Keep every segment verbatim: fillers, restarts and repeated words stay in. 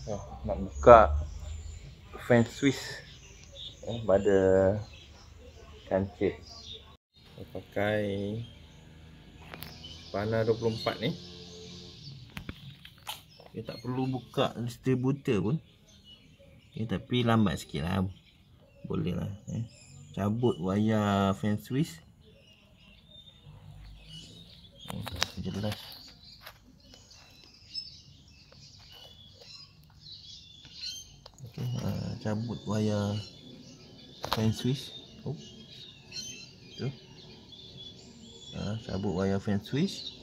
Oh, nak buka fan Swiss eh, pada kancil. Saya pakai panah dua puluh empat ni. Kita tak perlu buka distributor pun. Okay, tapi lambat sikit lah. Boleh lah. Eh. Cabut wayar fan Swiss. Oh, jelas. Okay, uh, cabut wayar fan Swiss. Oh. Tu. Uh, cabut wayar fan Swiss.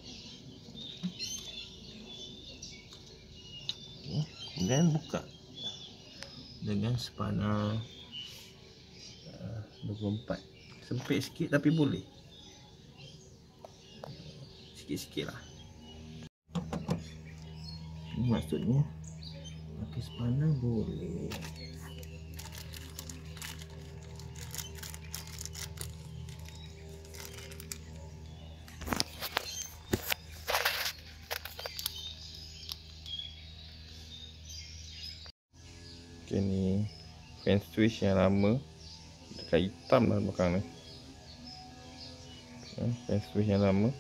Okay. Kemudian buka dengan sepanah uh, dua puluh empat. Sempit sikit tapi boleh. Sikit-sikit lah. Ini maksudnya pakai sepanah boleh. Okay, ni fan Swiss yang lama, dekat hitam lah belakang ni. Okay, fan Swiss yang lama.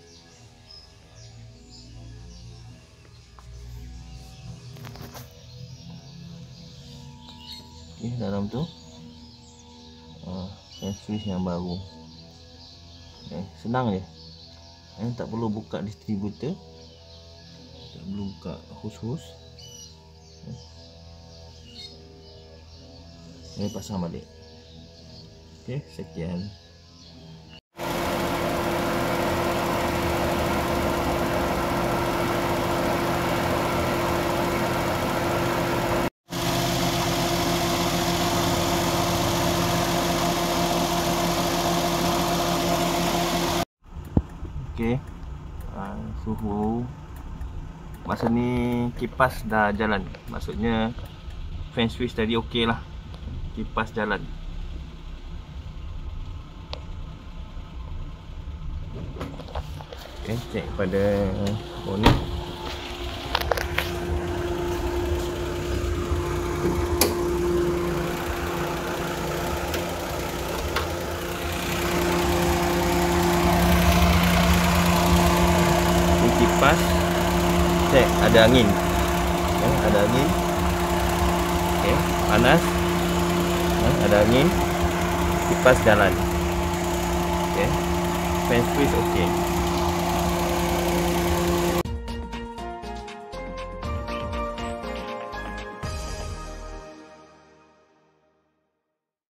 Okay, dalam tu uh, fan Swiss yang baru. Okay, senang je. Eh, tak perlu buka distributor, tak perlu buka hos-hos. Saya pasang balik. Okey, sekian. Okey. Uh, suhu masa ni kipas dah jalan. Maksudnya fan Swiss tadi okey lah. Kipas jalan. Okay, cek pada bonnet. Ini kipas. Cek ada angin. Okay, ada angin. Okay, panas. Ada angin, kipas jalan. Okay, fan Swiss okey.